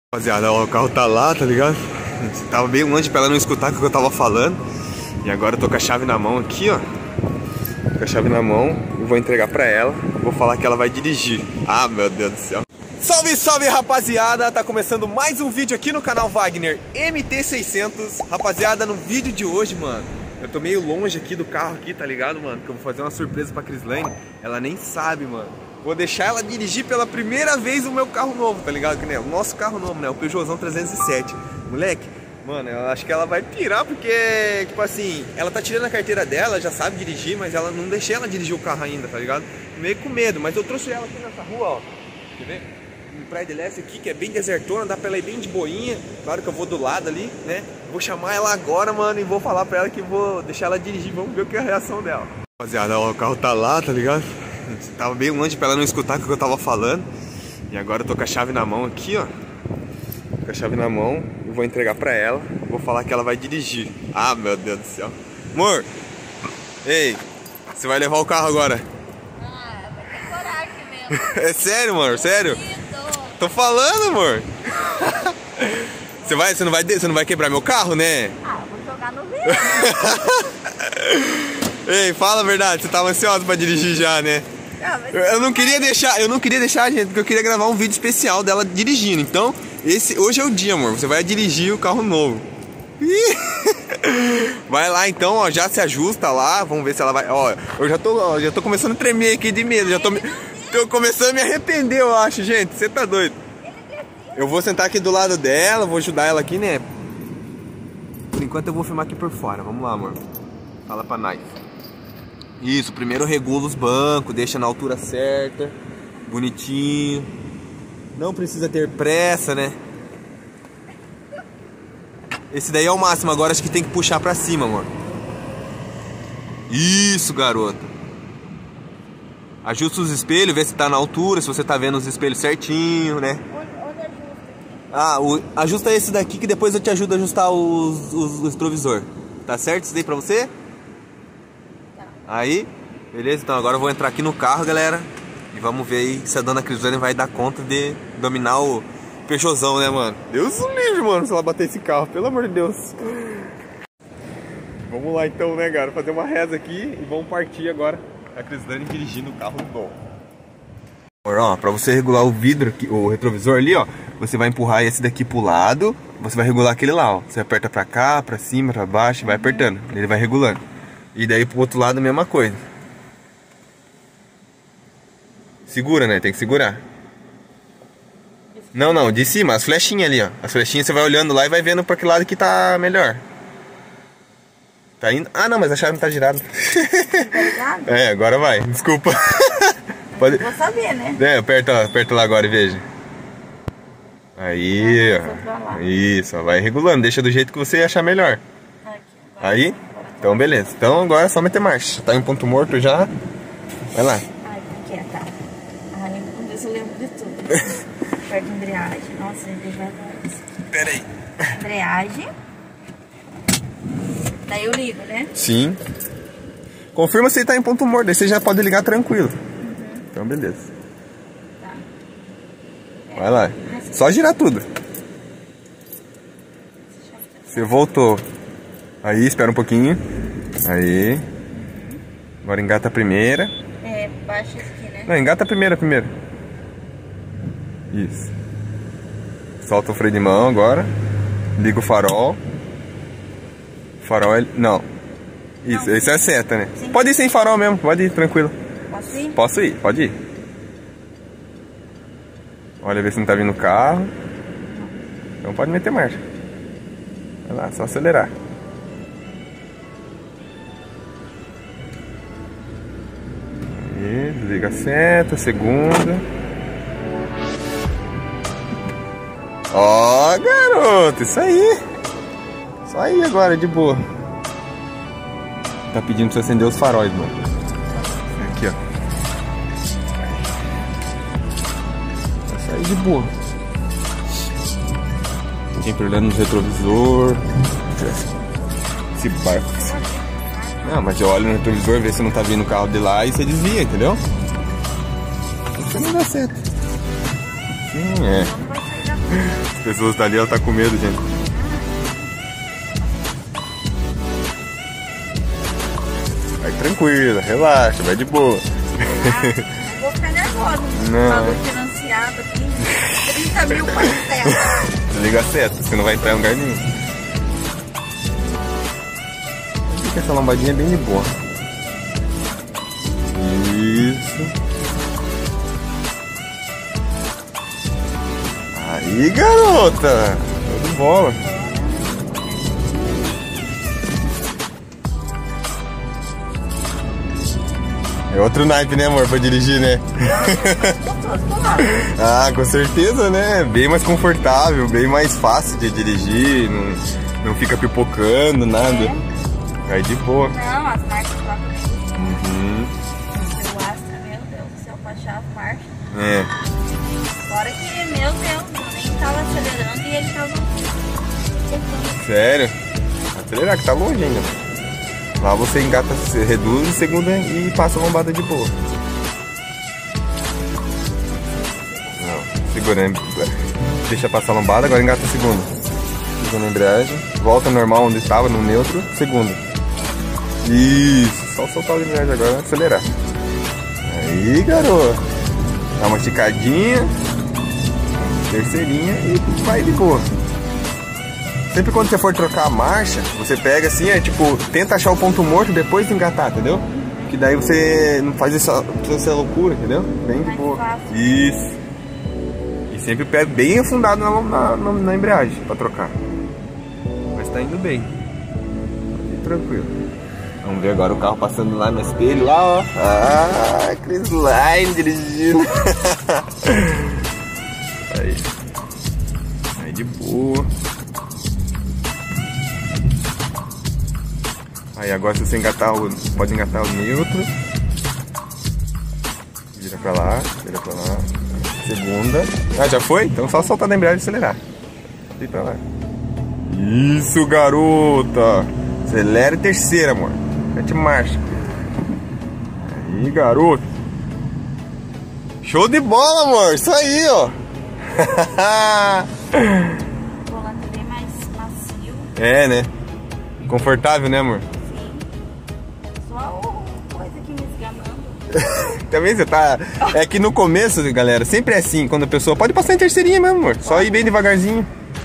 Rapaziada, ó, o carro tá lá, tá ligado? Tava bem longe pra ela não escutar o que eu tava falando. E agora eu tô com a chave na mão aqui, ó. Com a chave na mão e vou entregar pra ela. Vou falar que ela vai dirigir. Ah, meu Deus do céu. Salve, salve, rapaziada! Tá começando mais um vídeo aqui no canal Wagner MT600. Rapaziada, no vídeo de hoje, mano, eu tô meio longe aqui do carro aqui, tá ligado, mano? Que eu vou fazer uma surpresa pra Crislane. Ela nem sabe, mano. Vou deixar ela dirigir pela primeira vez o meu carro novo, tá ligado? Que nem o nosso carro novo, né? O Peugeotzão 307. Moleque, mano, eu acho que ela vai pirar porque, tipo assim, ela tá tirando a carteira dela, já sabe dirigir, mas ela não deixei ela dirigir o carro ainda, tá ligado? Meio com medo, mas eu trouxe ela aqui nessa rua, ó. Quer ver? Um Praia de Leste aqui, que é bem desertona, dá pra ela ir bem de boinha. Claro que eu vou do lado ali, né? Vou chamar ela agora, mano, e vou falar pra ela que vou deixar ela dirigir. Vamos ver o que é a reação dela. Rapaziada, ó, o carro tá lá, tá ligado? Tava bem longe pra ela não escutar o que eu tava falando. E agora eu tô com a chave na mão aqui, ó. Com a chave na mão e vou entregar pra ela. Vou falar que ela vai dirigir. Ah, meu Deus do céu. Amor! Ei! Você vai levar o carro agora? Ah, vai ter coragem mesmo. É sério, amor? Sério? Tô falando, amor! Você não vai quebrar meu carro, né? Ah, eu vou jogar no vídeo. Ei, fala a verdade, você tava ansioso pra dirigir já, né? Ah, mas... Eu não queria deixar, gente, porque eu queria gravar um vídeo especial dela dirigindo. Então, hoje é o dia, amor. Você vai dirigir o carro novo. Vai lá então, ó, já se ajusta lá. Vamos ver se ela vai. Ó, eu já tô começando a tremer aqui de medo. Tô começando a me arrepender, eu acho, gente. Você tá doido? Eu vou sentar aqui do lado dela, vou ajudar ela aqui, né? Por enquanto eu vou filmar aqui por fora. Vamos lá, amor. Fala pra nós. Isso, primeiro regula os bancos, deixa na altura certa, bonitinho. Não precisa ter pressa, né? Esse daí é o máximo, agora acho que tem que puxar pra cima, amor. Isso, garoto. Ajusta os espelhos, vê se tá na altura, se você tá vendo os espelhos certinho, né? Onde ajusta aqui? Ajusta esse daqui que depois eu te ajudo a ajustar o retrovisor. Tá certo isso daí pra você? Aí, beleza? Então agora eu vou entrar aqui no carro, galera. E vamos ver aí se a dona Crislane vai dar conta de dominar o Peugeotzão, né, mano? Deus o livre, mano, se ela bater esse carro, pelo amor de Deus. Vamos lá então, né, cara? Fazer uma reza aqui e vamos partir agora. A Crislane dirigindo o carro novo. Ó, pra você regular o vidro, aqui, o retrovisor ali, ó, você vai empurrar esse daqui pro lado. Você vai regular aquele lá, ó. Você aperta pra cá, pra cima, pra baixo, vai apertando. Ele vai regulando. E daí pro outro lado a mesma coisa. Segura, né? Tem que segurar. Não, de cima, as flechinhas ali, ó. As flechinhas você vai olhando lá e vai vendo pra que lado que tá melhor. Tá indo? Ah, não, mas a chave não tá girada. Tá ligado? É, agora vai, desculpa. Pode... Vou saber, né? É, aperta lá agora e veja. Aí, ó. Isso, ó, vai regulando, deixa do jeito que você achar melhor. Aí, então beleza. Então agora é só meter marcha. Tá em ponto morto já. Vai lá. Ai, quieta. Ai, meu Deus, eu lembro de tudo. Aperta a embreagem. Nossa, devagar. Pera aí. Embreagem. Daí eu ligo, né? Sim. Confirma se ele tá em ponto morto. Aí você já pode ligar tranquilo. Então beleza. Tá. Vai lá. Só girar tudo. Você voltou. Aí, espera um pouquinho. Aí. Agora engata a primeira. É, baixa isso aqui, né? Não, engata a primeira primeiro. Isso. Solta o freio de mão agora. Liga o farol. O farol é... Não. Isso, não. Isso é seta, né? Sim. Pode ir sem farol mesmo, pode ir, tranquilo. Posso ir? Posso ir, pode ir. Olha, ver se não tá vindo o carro. Então pode meter marcha. Vai lá, só acelerar. Aí, desliga a seta, segunda. Ó, garoto, isso aí. Isso aí agora, de boa. Tá pedindo pra você acender os faróis, mano. Aqui, ó. Isso aí de boa. Sempre olhando no retrovisor. Esse barco. Não, mas eu olho no retrovisor, ver se não tá vindo o carro de lá e você desvia, entendeu? Você não dá certo. Sim, é. As pessoas dali, ela tá com medo, gente. Vai tranquila, relaxa, vai de boa. Não vou ficar nervosa. Não. Valor financiado aqui. 30 mil parcelas. Desliga a seta, você não vai entrar em lugar nenhum. Fica essa lombadinha bem de boa. Isso. Aí, garota! Show de bola! É outro naipe, né, amor, pra dirigir, né? Ah, com certeza, né? Bem mais confortável, bem mais fácil de dirigir, não fica pipocando, nada. Vai de boa. Não, as marchas lá também. Uhum. O Astra, meu Deus do céu, pra achar as marchas. É. Fora que, meu Deus, eu nem tava acelerando e ele tava... Sério? Acelerar que tá longe ainda. Lá você engata, você reduz em segunda e passa a lombada de boa. Não, segurando. Deixa passar a lombada, agora engata a segunda. Segunda embreagem, volta normal onde estava, no neutro, segunda. Isso, só soltar a embreagem agora e acelerar. Aí, garoto. Dá uma esticadinha, terceirinha e vai de boa. Sempre quando você for trocar a marcha, você pega assim, tipo, tenta achar o ponto morto depois de engatar, entendeu? Que daí você não faz essa loucura, entendeu? Bem de boa. Isso. E sempre pé bem afundado na embreagem pra trocar. Mas tá indo bem. Tá tranquilo. Vamos ver agora o carro passando lá no espelho, lá, ó. Ah, Chris Line dirigindo. Aí. Aí de boa. Aí agora se você engatar pode engatar o neutro. Vira pra lá, vira pra lá. Segunda. Ah, já foi? Então só soltar na embreagem e acelerar. Vem pra lá. Isso, garota! Acelera terceira, amor. 7 marcha. Aí, garoto. Show de bola, amor. Isso aí, ó. O volante bem mais macio. É, né? Confortável, né, amor? Só coisa aqui me esgamando. Também você tá... É que no começo, galera, sempre é assim. Quando a pessoa... Pode passar em terceirinha mesmo, amor. Só ir bem devagarzinho.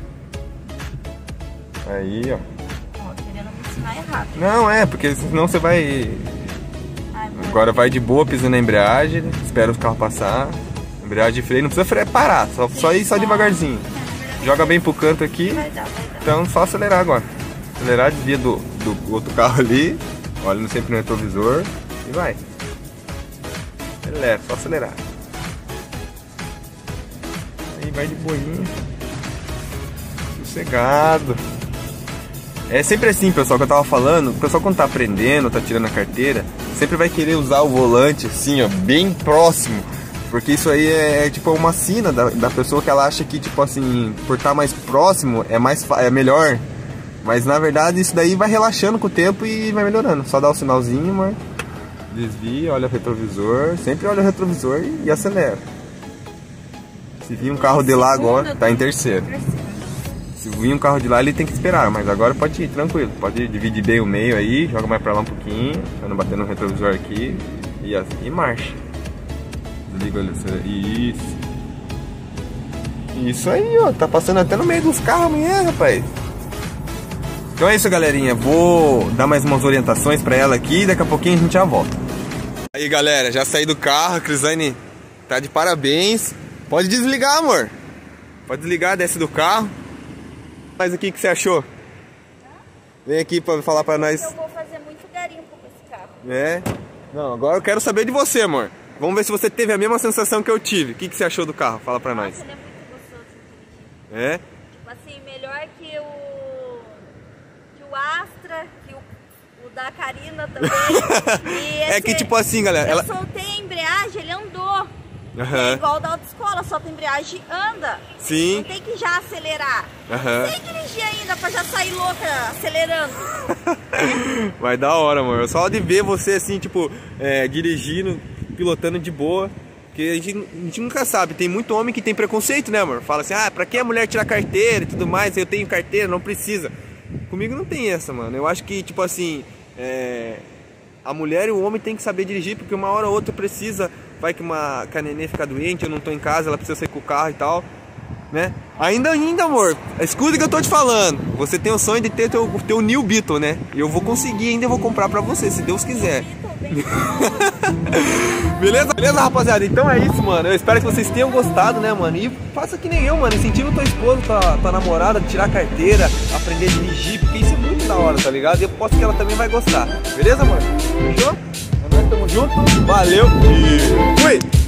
Aí, ó. Querendo me ensinar errado. Não, é, porque senão você vai... Agora vai de boa, pisa na embreagem, espera o carro passar. Embreagem de freio, não precisa parar, só ir só devagarzinho. Joga bem pro canto aqui. Então só acelerar agora. Acelerar, desvia do outro carro ali, olha sempre no retrovisor e vai. Acelera, só acelerar. Aí vai de boinha. Sossegado. É sempre assim, pessoal, que eu tava falando. O pessoal quando tá aprendendo, tá tirando a carteira, sempre vai querer usar o volante assim, ó, bem próximo. Porque isso aí é tipo uma sina da pessoa que ela acha que, tipo assim, por estar mais próximo é melhor. Mas na verdade isso daí vai relaxando com o tempo e vai melhorando. Só dá o sinalzinho, mas desvia, olha o retrovisor. Sempre olha o retrovisor e acelera. Se vir um carro de lá agora, tá em terceiro. Se vir um carro de lá, ele tem que esperar, mas agora pode ir, tranquilo. Pode dividir bem o meio aí, joga mais pra lá um pouquinho, pra não bater no retrovisor aqui e marcha. Desliga ele, isso. Isso aí, ó, tá passando até no meio dos carros amanhã, rapaz. Então é isso, galerinha, vou dar mais umas orientações pra ela aqui e daqui a pouquinho a gente já volta. Aí, galera, já saí do carro, a Crislane tá de parabéns. Pode desligar, amor. Pode desligar, desce do carro. Mas aqui, o que você achou? Vem aqui pra falar pra nós. Eu vou fazer muito garimpo com esse carro. É? Não, agora eu quero saber de você, amor. Vamos ver se você teve a mesma sensação que eu tive. O que você achou do carro? Fala pra nós. Ele é muito gostoso de dirigir. É? Tipo assim, melhor que o Astra, que o da Karina também. É que tipo assim, galera. Eu soltei a embreagem, ele andou. É igual o da autoescola, solta a embreagem e anda. Sim. Não tem que já acelerar. Não sei dirigir ainda pra já sair louca acelerando. Vai da hora, amor. Só de ver você assim, tipo, dirigindo, pilotando de boa, Porque a gente nunca sabe, tem muito homem que tem preconceito, né, amor? Fala assim, ah, pra que a mulher tirar carteira e tudo mais, eu tenho carteira, não precisa. Comigo não tem essa, mano. Eu acho que, tipo assim, a mulher e o homem tem que saber dirigir, porque uma hora ou outra precisa, vai que a neném fica doente, eu não tô em casa, ela precisa sair com o carro e tal, né? Ainda, amor, escuta o que eu tô te falando. Você tem o sonho de ter teu New Beetle, né? E eu vou conseguir, ainda vou comprar pra você, se Deus quiser. Beleza, rapaziada? Então é isso, mano. Eu espero que vocês tenham gostado, né, mano? E faça que nem eu, mano. Incentiva tua esposa, tua namorada, tirar carteira, aprender a dirigir, porque isso é muito da hora, tá ligado? E eu posso que ela também vai gostar. Beleza, mano? Fechou? Nós tamo junto. Valeu e fui!